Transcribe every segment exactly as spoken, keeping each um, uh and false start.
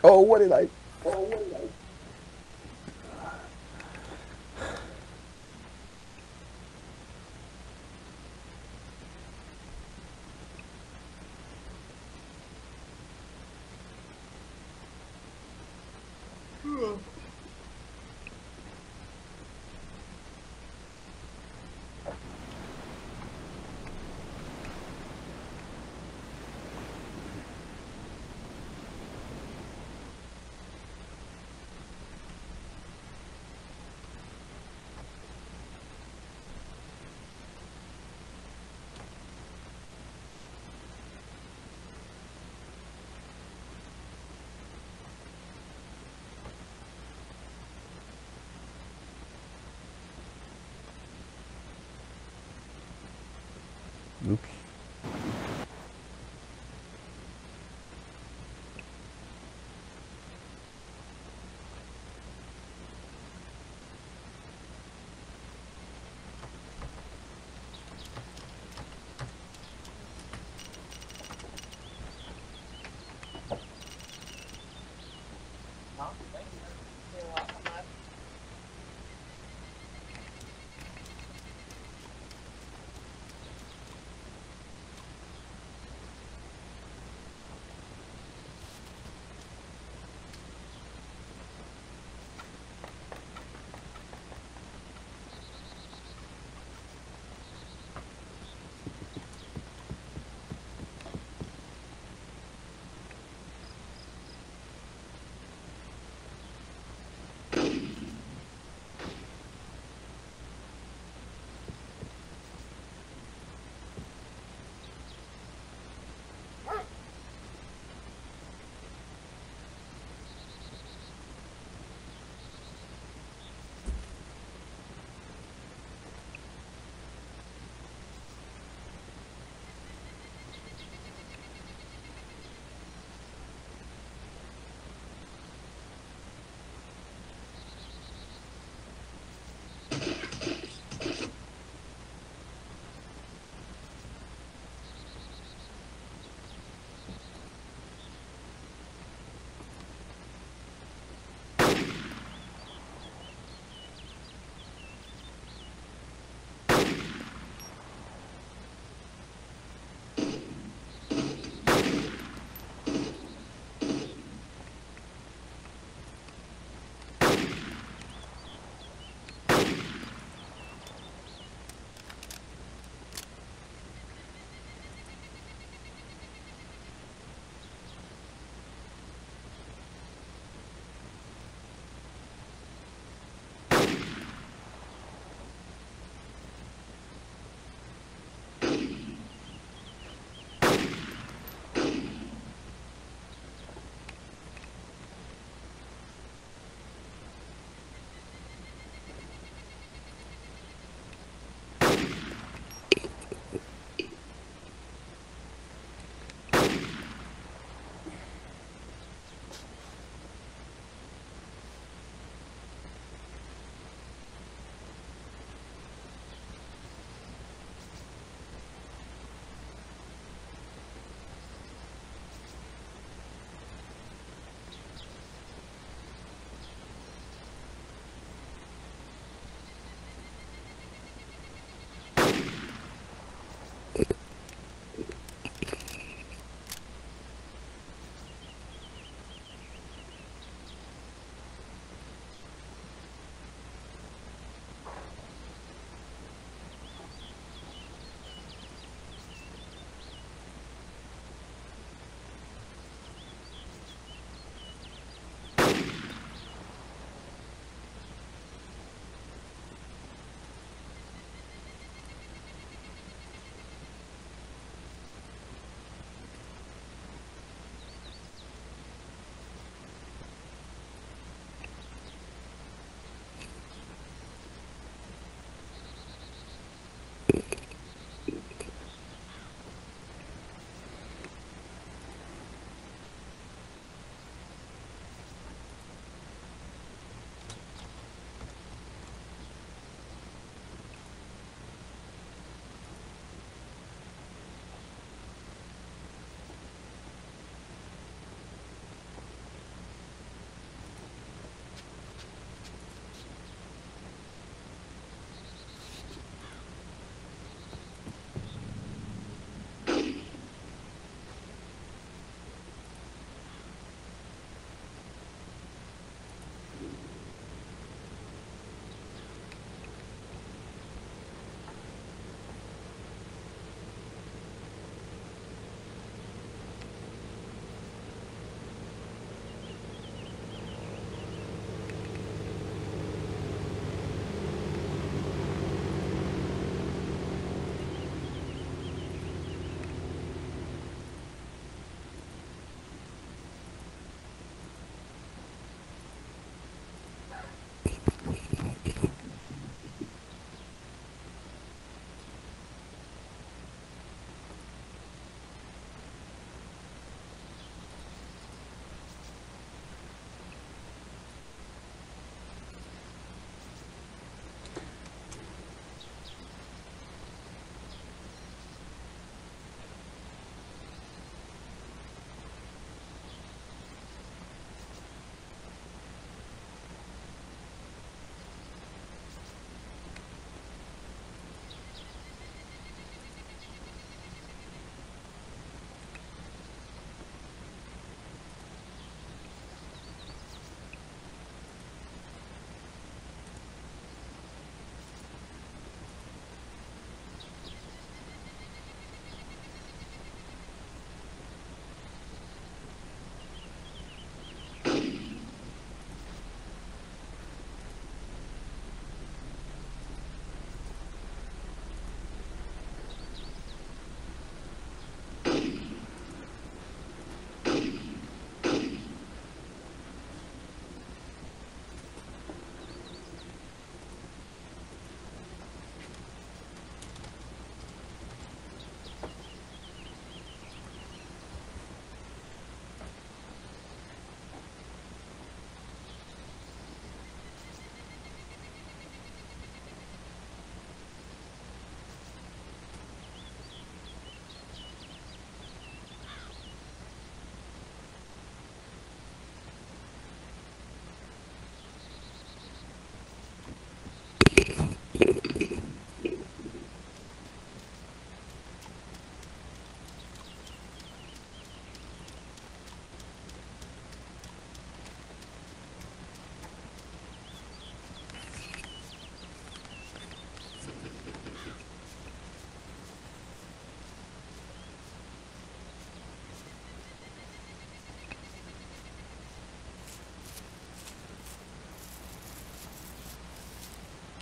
Oh, what did I? Oops.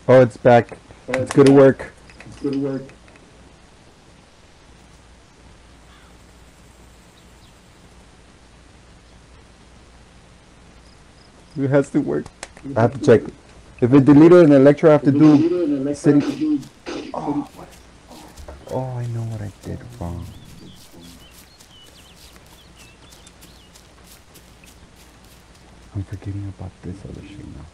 Oh, it's back. It's good to work. It's good work. It has to work. I have to check. If it deleted an electro, I have to do city. Oh, what? Oh, I know what I did wrong. I'm forgetting about this other shit now.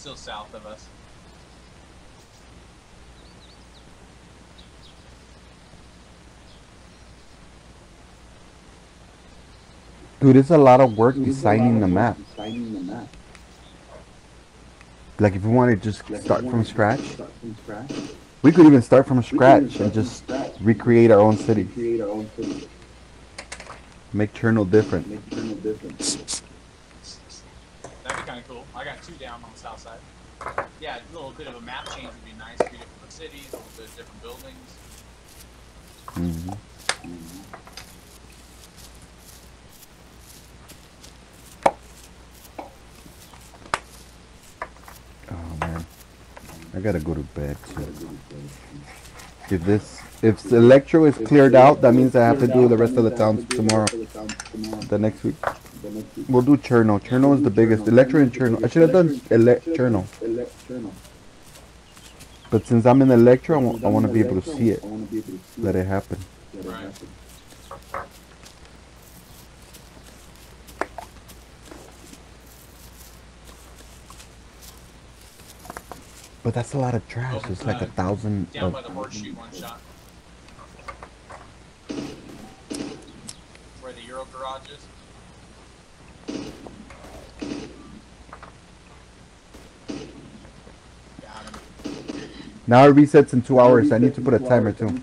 still south of us. Dude, it's a lot of work designing the map. Like if we want to just start from scratch, we could even start from scratch and just recreate our own city. Make Cherno different. That'd be kind of cool. I got two down on the south side. Yeah, a little bit of a map change would be nice. Three different cities, a little bit of different buildings. Mm-hmm. Mm-hmm. Oh man, I gotta go to bed too. If this, if the Electro is cleared out, that means I have to do the rest of the towns tomorrow. The next week. We'll do Cherno. Cherno is the biggest. Electro and Cherno. I should have done ele Cherno. But since I'm in Electro, I want to be able to see it. Let it happen. Right. But that's a lot of trash. Oh, it's uh, like a thousand. Down by the horseshoe, one shot. Where the Euro garage is. Got him. Now it resets in two hours. I need to put a timer too.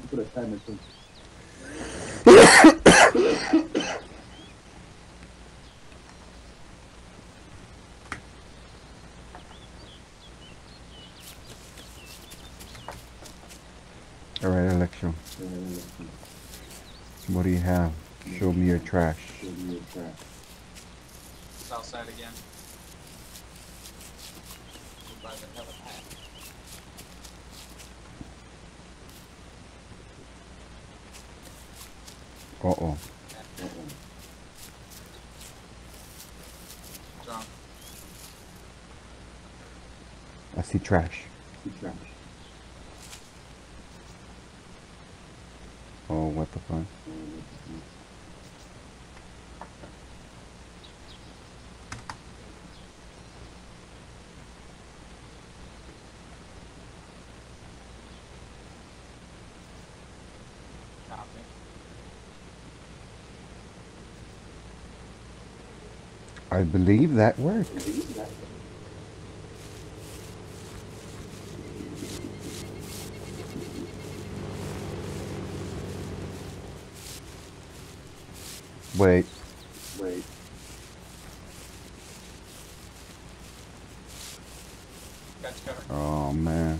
Alright, Electro. What do you have? Show me your trash. South side again. By the helipad. Uh-oh. Drunk. I see trash. Oh, what the fuck? Copy. I believe that worked. Wait. Wait. Got you covered. Oh man.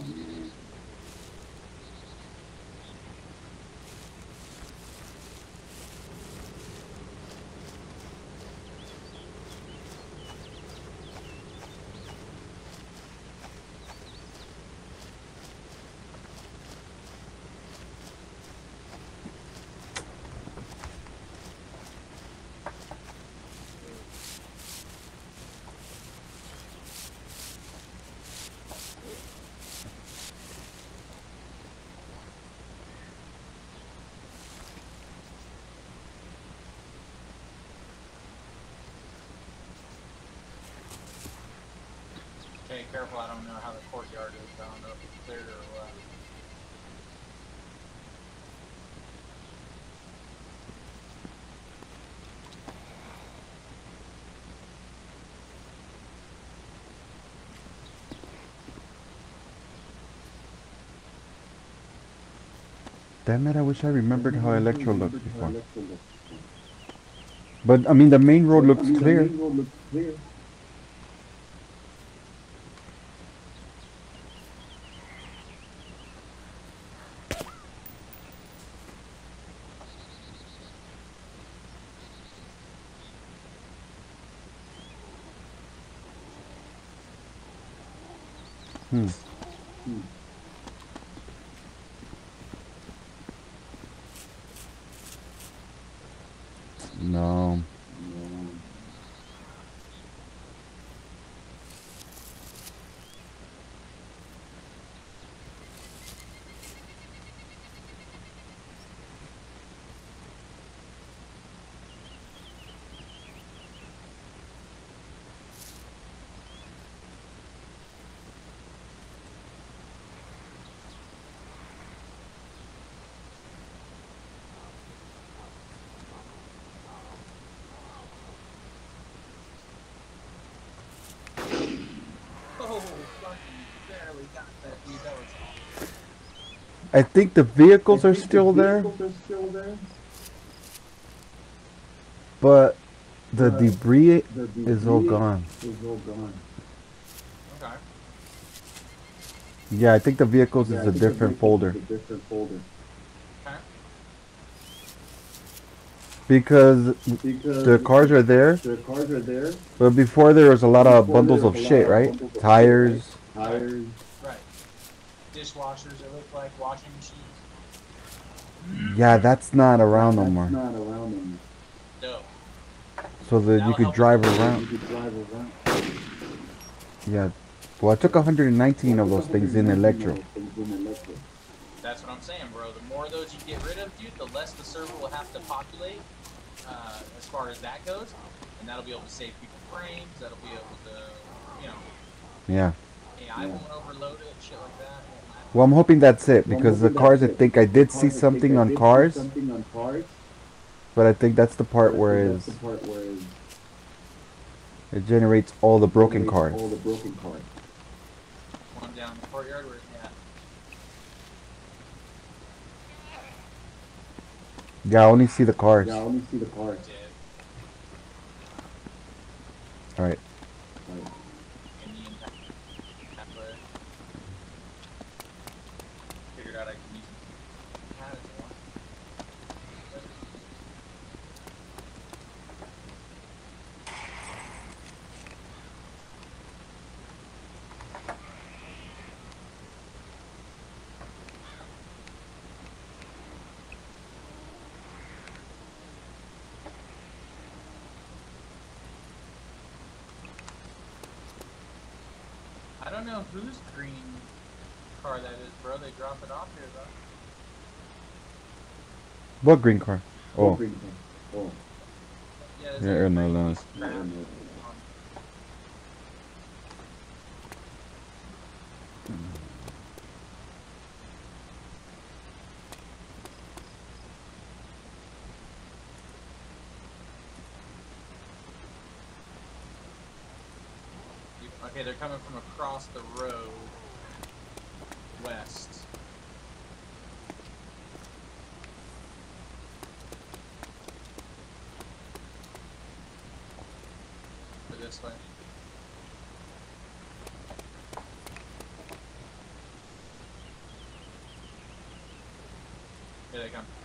Okay, careful, I don't know how the courtyard is. I don't know if it's cleared or what. Damn it, I wish I remembered how Electro looked before. But, I mean, the main road looks clear. Hmm. No. really got that, dude. That was awesome. I think the vehicles are still there, but the debris is all gone. Okay. Yeah, I think the vehicles is a different folder. Okay. Because the cars are there, but before there was a lot of bundles of shit, right? Tires. Right. Right. Dishwashers, it looked like washing machines. Yeah, that's not around no more. Dope. So that you That'll could help drive with the- around. Yeah. Well, I took one hundred nineteen of those things in Electro. That's what I'm saying, bro. The more of those you get rid of, dude, the less the server will have to populate uh, as far as that goes. And that'll be able to save people frames. That'll be able to, you know, Yeah. A I won't overload it, shit like that. Well, I'm hoping that's it because the cars, I think I did see something on cars, but I think that's the part where is it generates all the broken cars. One down in the courtyard where, yeah. Yeah, I only see the cars. Dead. All right. Indian template. Figured out I can use it as one. I don't know whose green car that is, bro. They drop it off here, though. What green car? Oh. Yeah, Yeah, air no loans. Okay, they're coming from across the road, west. Or this way. Here they come.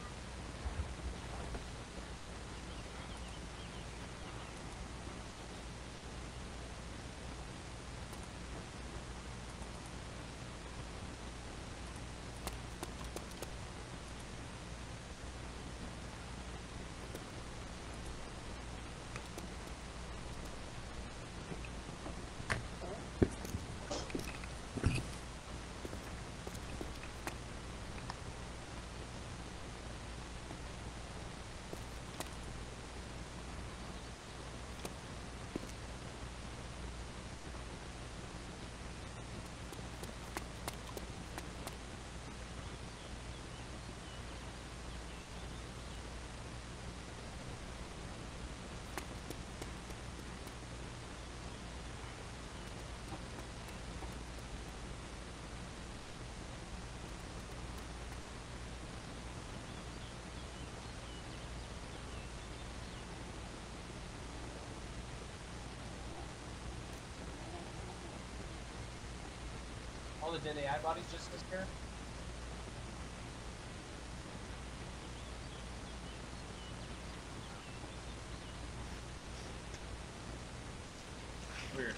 All the dead A I bodies just disappear? Weird.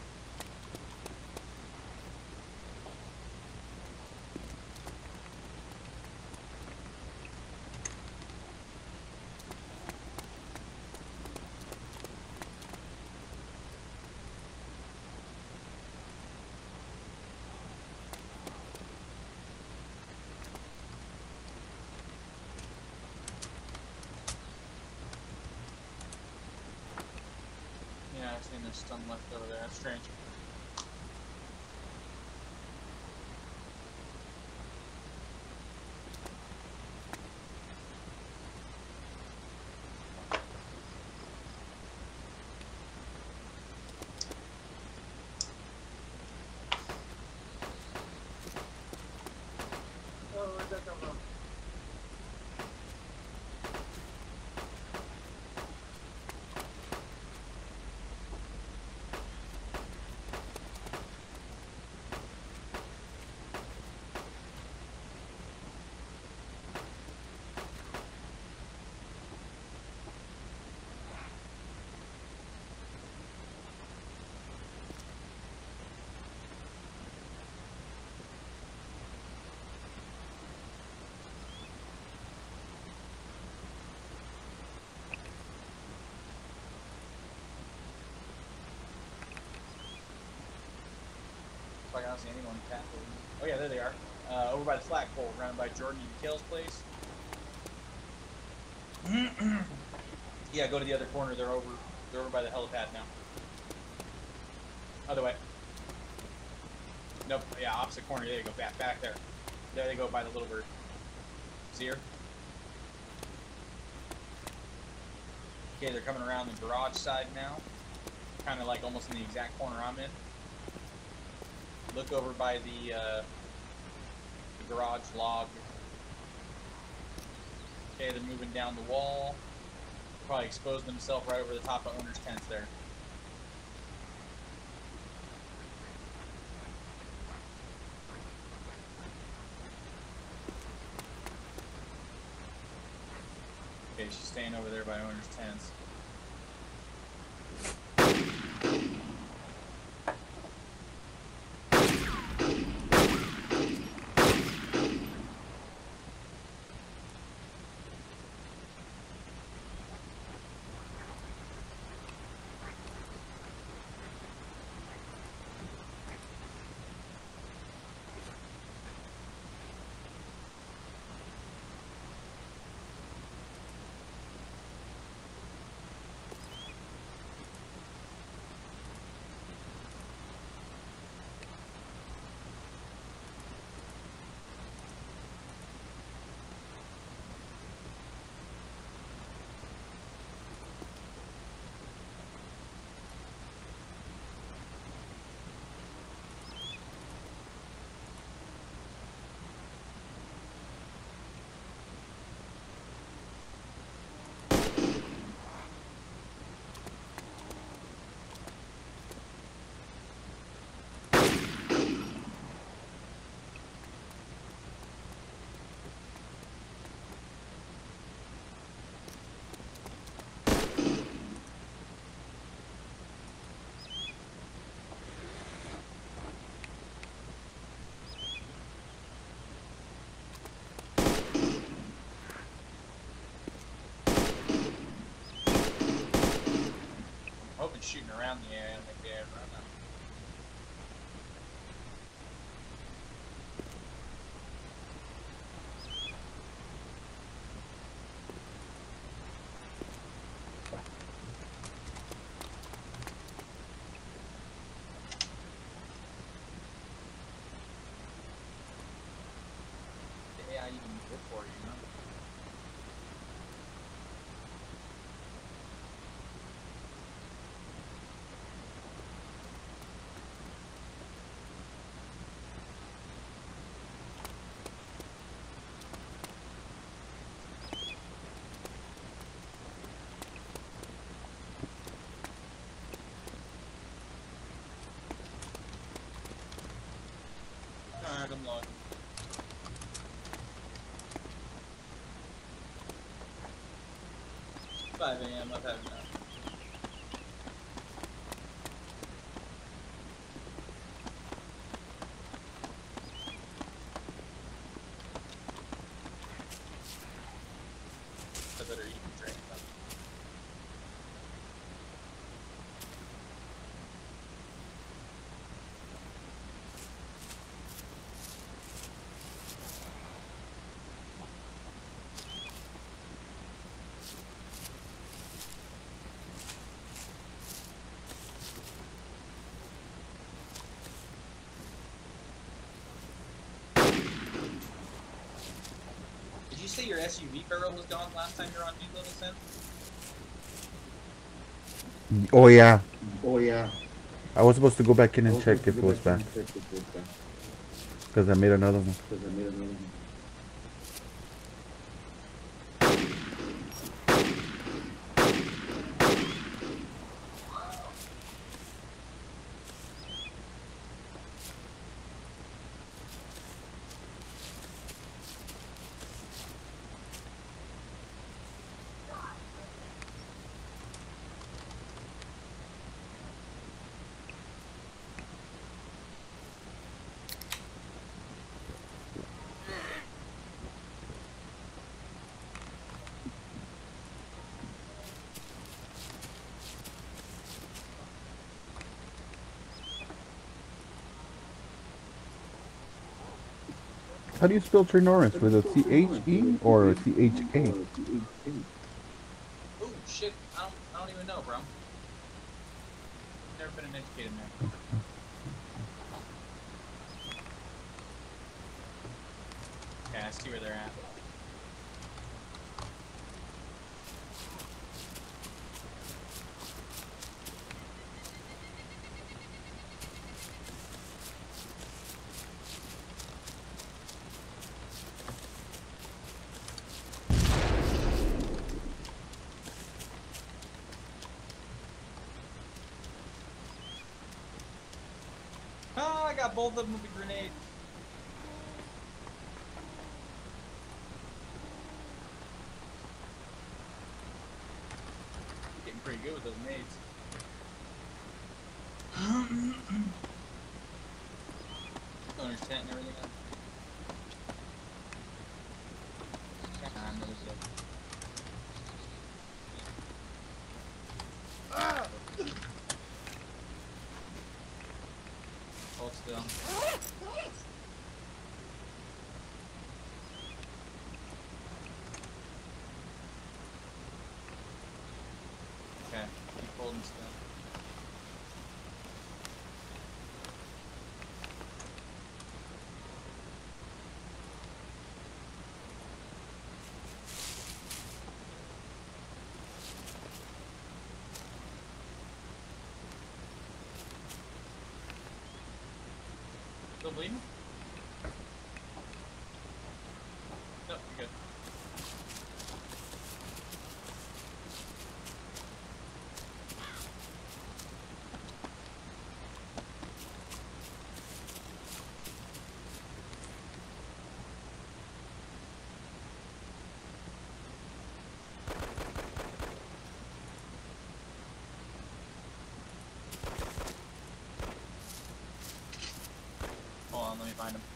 Yeah, I've seen there's some left over there. That's strange. don't see anyone tackling. Oh yeah, there they are. Uh, over by the flagpole, around by Jordan and Kale's place. Yeah, go to the other corner. They're over. They're over by the helipad now. Other way. Nope. Yeah, opposite corner. There you go. Back, back there. There they go by the little bird. See her? Okay, they're coming around the garage side now. Kind of like almost in the exact corner I'm in. Look over by the, uh, the garage log. Okay, they're moving down the wall. Probably exposed themselves right over the top of owner's tents there. Okay, she's staying over there by owner's tents. Hoping shooting around the area, make the air run up. The A I even good for you, you know? Alright, I'm low. five A M, I've had enough. I better eat and drink. Did you say your S U V barrel was gone last time you were on New Little Sin? Oh yeah. Oh yeah. I was supposed to go back in and check if it was back. Because I made another one. Because I made another one. how do you spell Trinoris? With a C H E or a C H A? Oh shit! I don't, I don't even know, bro. Never been an educated man. Okay, I see where they're at. Oh, I got both of them with a grenade. Getting pretty good with those nades. Owner's tent and everything up. Come on, another zip. Ah! Hold still. Okay, keep holding still. Still bleeding? Nope, you're good. Hold on, let me find him.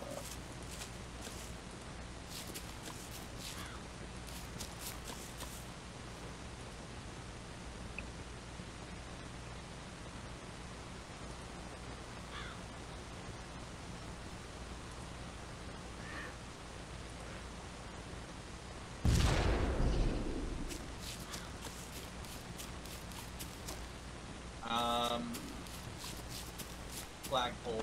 Um, flagpole.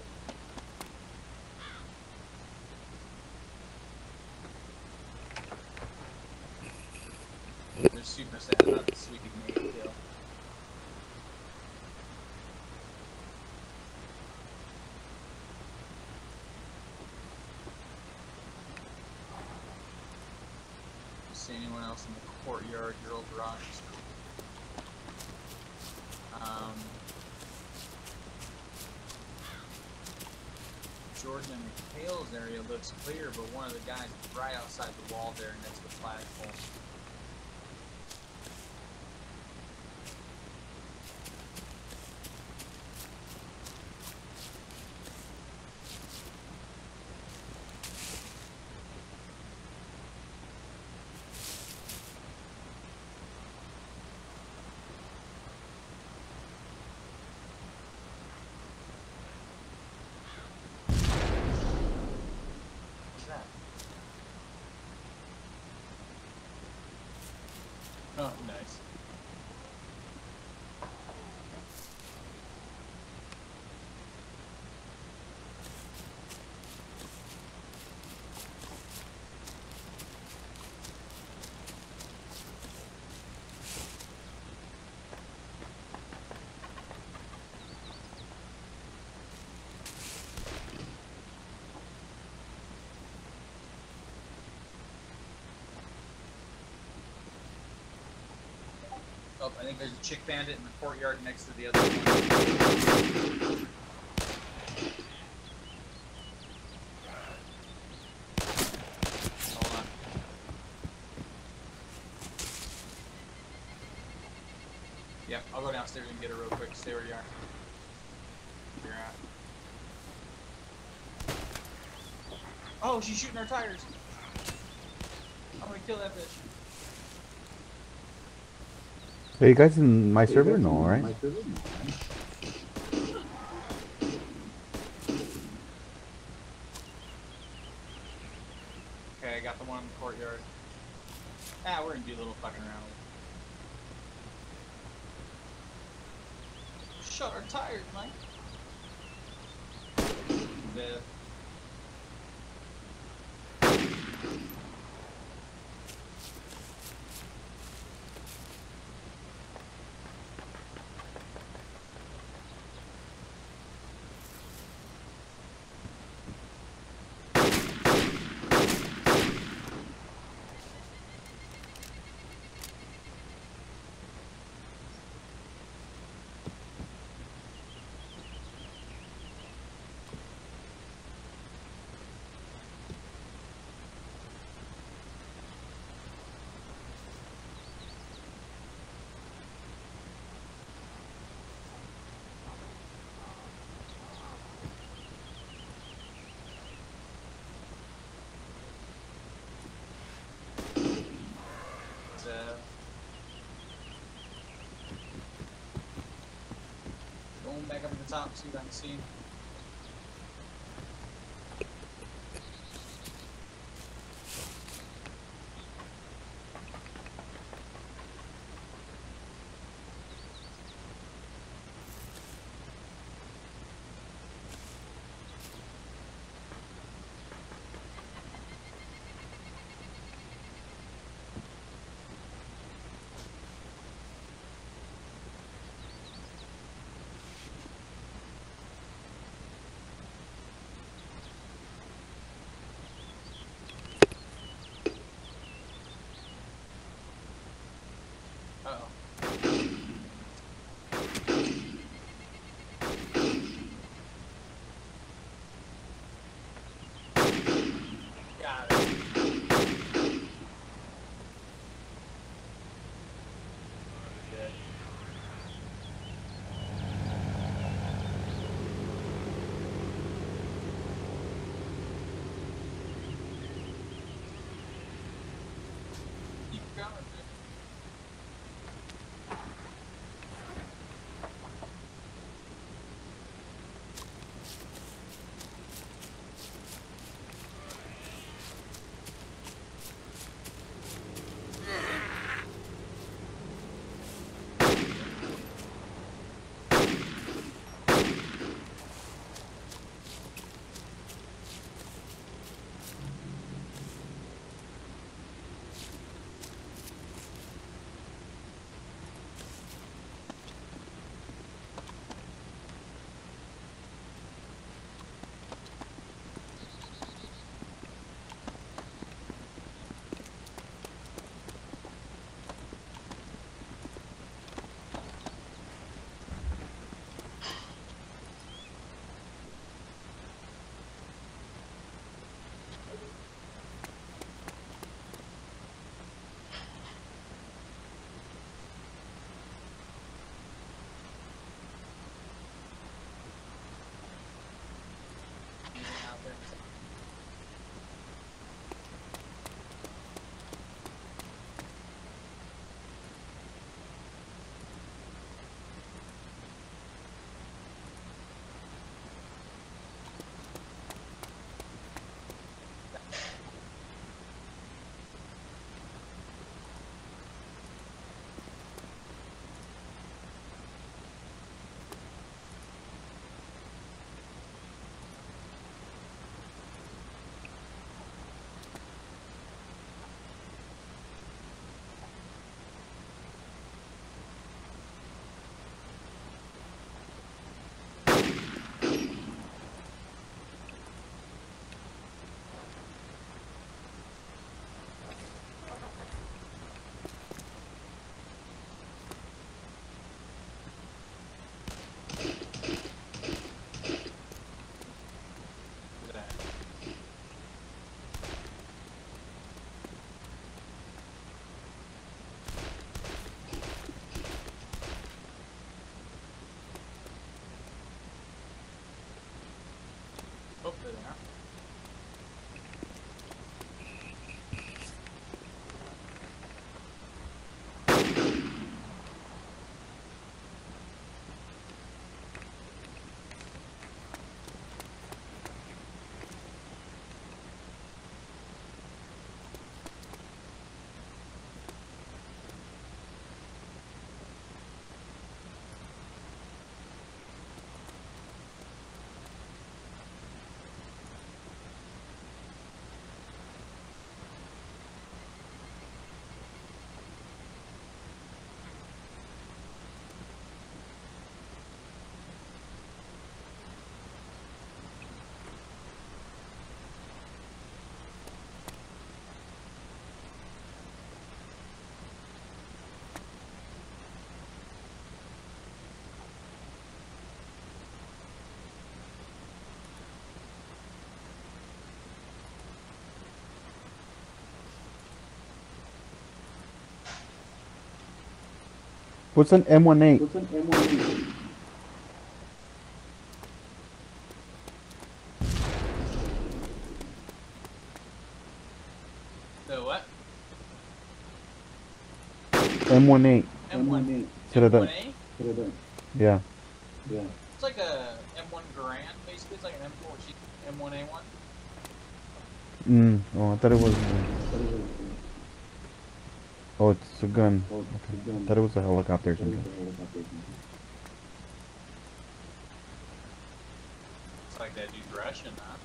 They're super sad about this sweeping nade kill. See anyone else in the courtyard, your old garage? Um, Jordan and McHale's area looks clear, but one of the guys is right outside the wall there next to the flagpole. Oh, nice. Oh, I think there's a chick bandit in the courtyard next to the other one. Hold on. Yep, I'll go downstairs and get her real quick. Stay where you are. Where you're at. Oh, she's shooting our tires. I'm gonna kill that bitch. Are you guys in my server? No, right? one in the courtyard. Ah, we're gonna do a little fucking around. Shut our tires, Mike. The uh, going back up to the top, see what I can see. What's an M eighteen? What's an M eighteen? The what? M eighteen. M one. M Should have done. M one A? Should have done. Yeah. Yeah. It's like a M one Garand, basically. It's like an M four, M one A one. Mm. Oh, I thought it was. Uh, That is a- oh, it's a gun. oh, Okay. it's a gun. I thought it was a helicopter or That is something. a helicopter. It's like that dude's Russian, huh?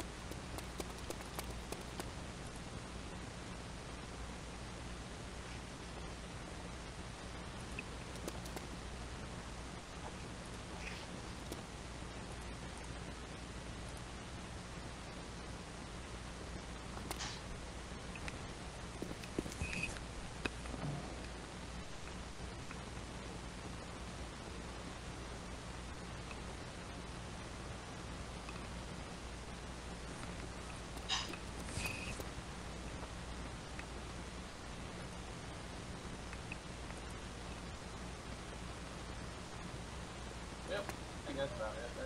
Yep, I think that's about it there.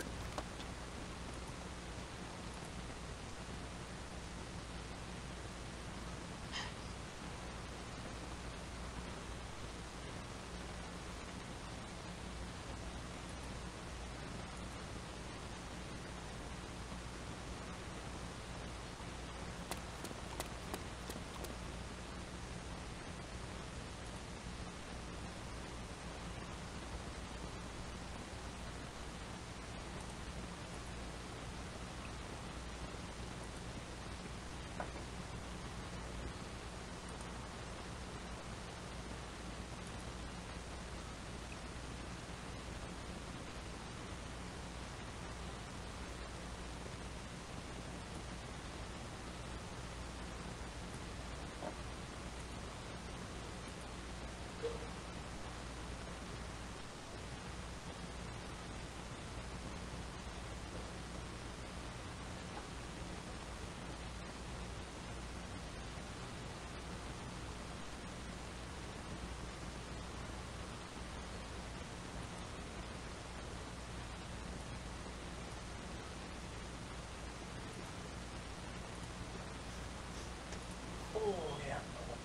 Oh, yeah.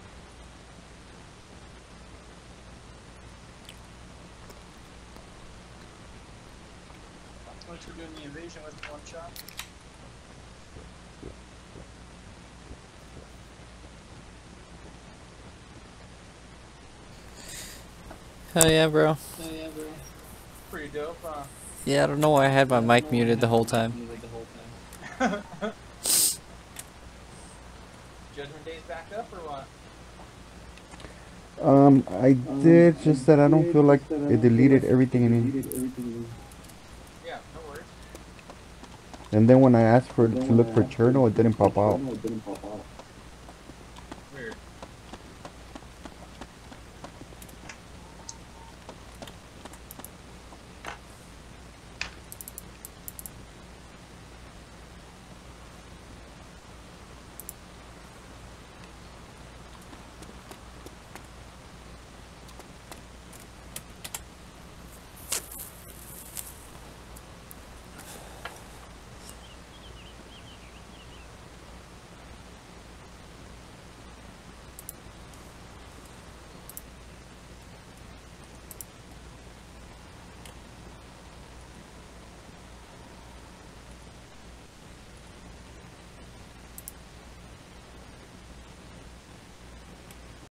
What you're doing the invasion with one shot? Hell yeah, bro. Oh, yeah, bro. Pretty dope, huh? Yeah, I don't know why I had my mic muted the whole time. Judgment Day's back up or what? Um, I did, just that I don't feel like it deleted everything in it. Yeah, no worries. And then when I asked for to look for Cherno, it didn't pop out. No, it didn't pop out.